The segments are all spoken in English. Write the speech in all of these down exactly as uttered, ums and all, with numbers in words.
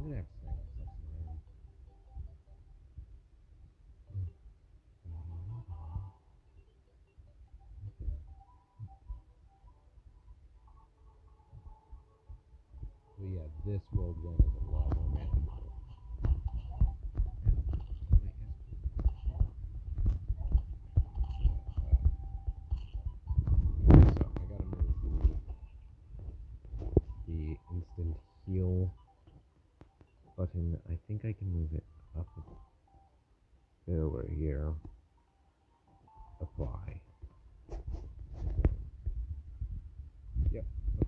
gonna have to snag myself some iron. But yeah, this world one is a lot more manageable. So I gotta move the, the instant heal button. I think I can move it up a bit over here. Apply. Yep. Okay.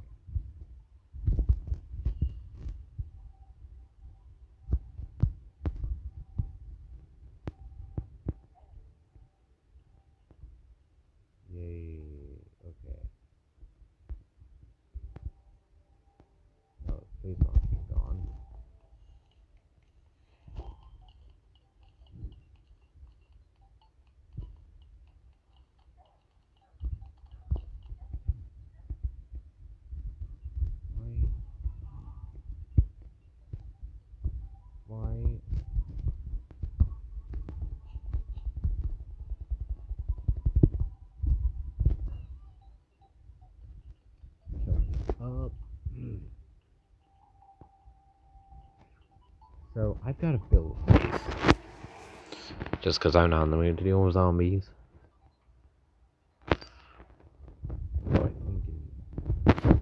Yay. Okay. Oh, face off is gone. Why? Why? Shut up. So I've got to build a base. Just because I'm not in the mood to deal with zombies. So I think in,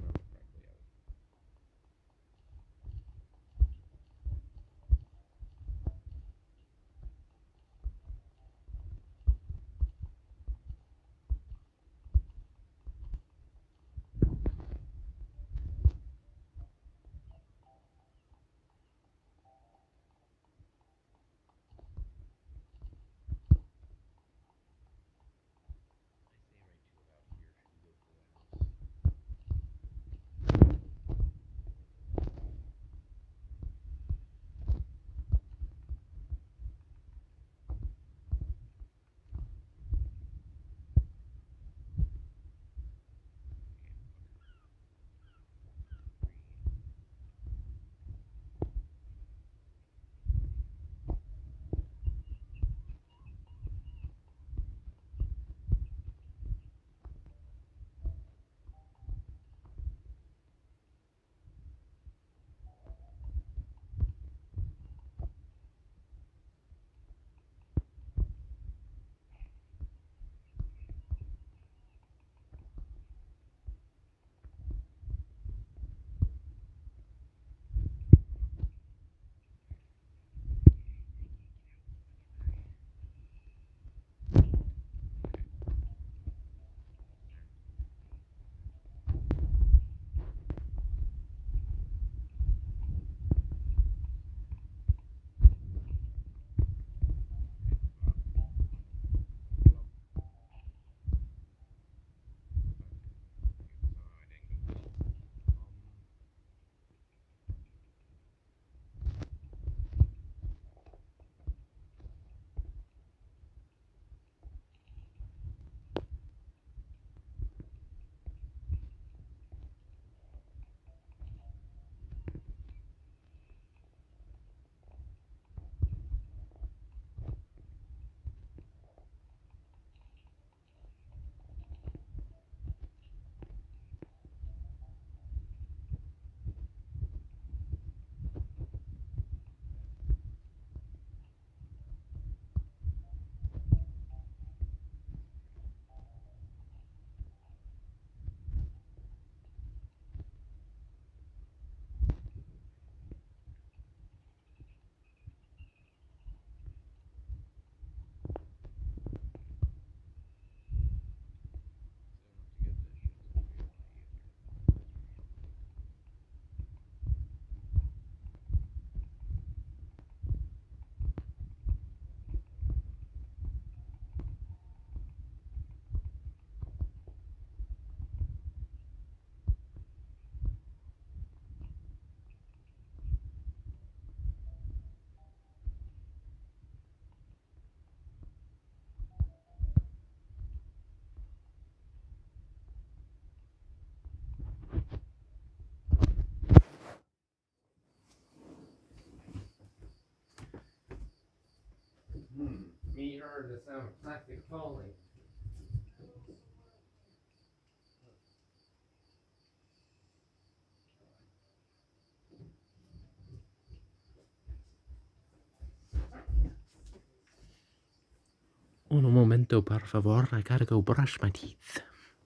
heard the sound of plastic falling. Un momento, por favor. I gotta go brush my teeth.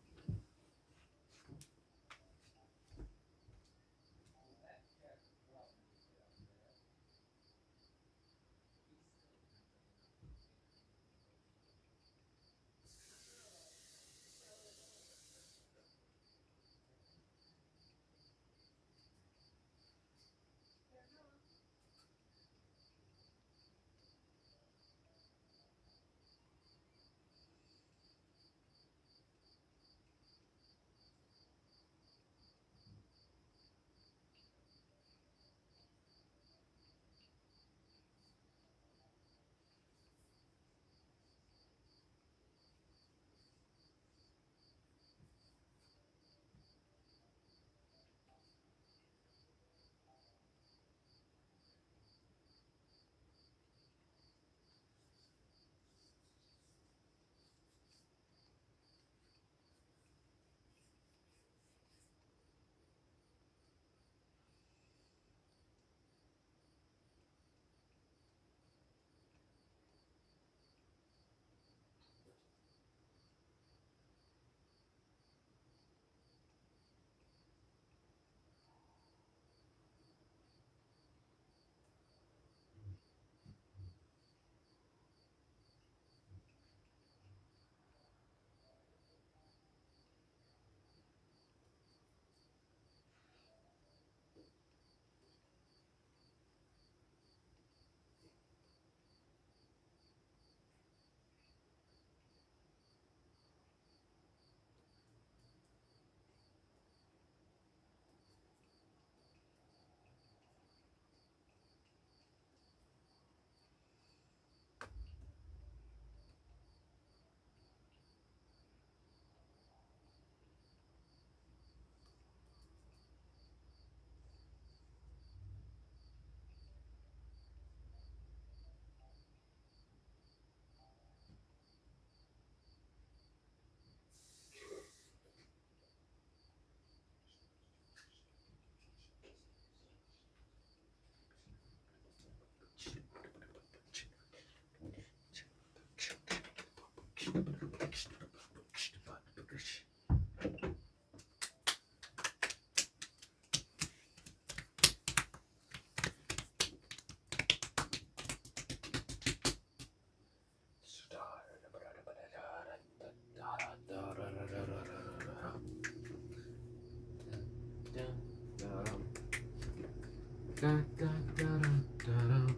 Da, da, da, da, da.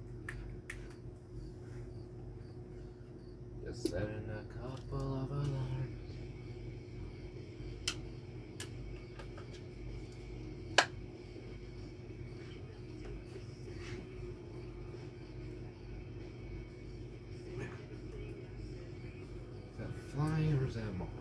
Just setting a couple of alarms. Is that flying or is that moth?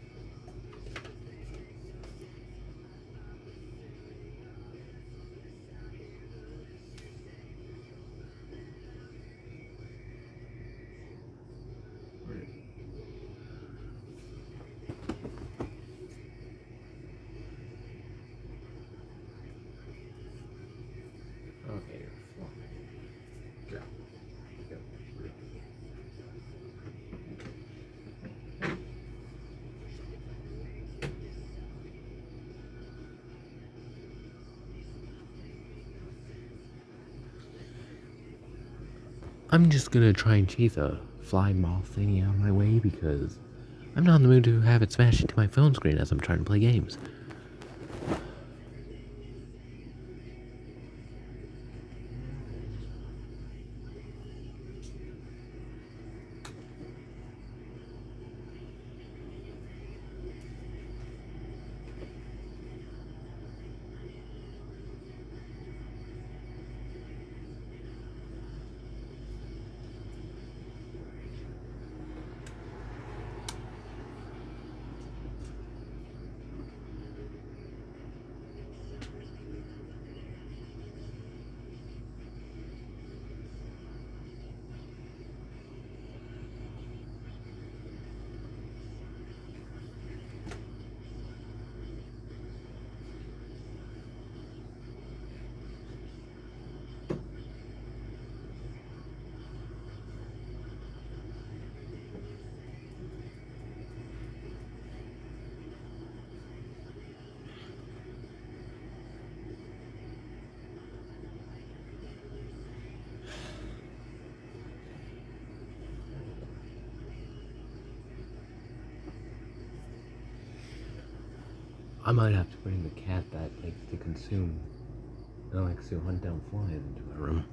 Okay, you're flying. Go. Go. I'm just gonna try and chase a flying moth thingy out of my way because I'm not in the mood to have it smash into my phone screen as I'm trying to play games. I might have to bring the cat that likes to consume and likes to hunt down flies into my room.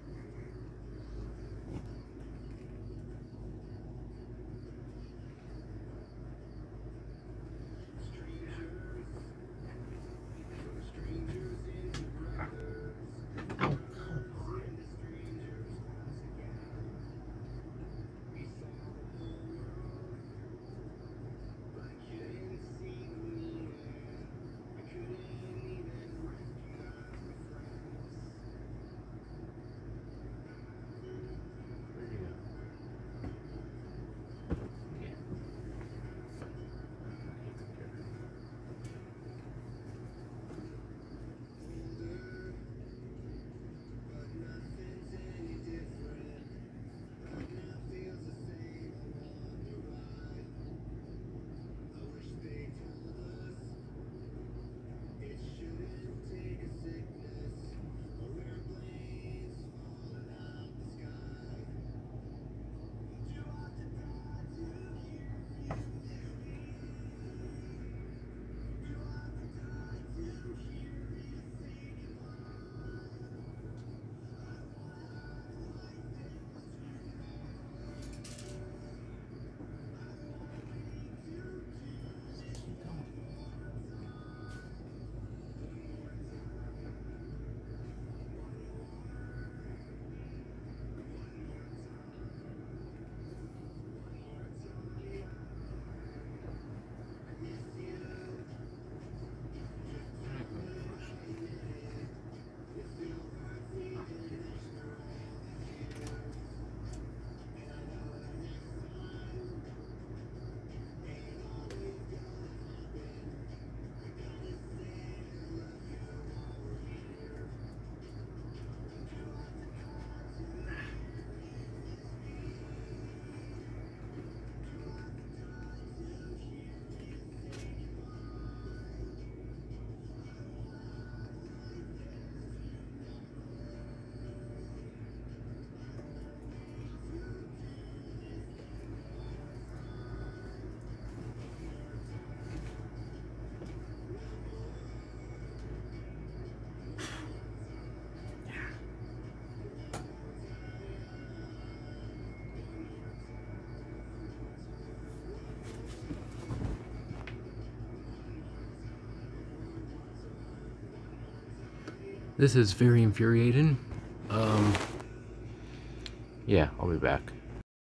This is very infuriating. Um, yeah, I'll be back.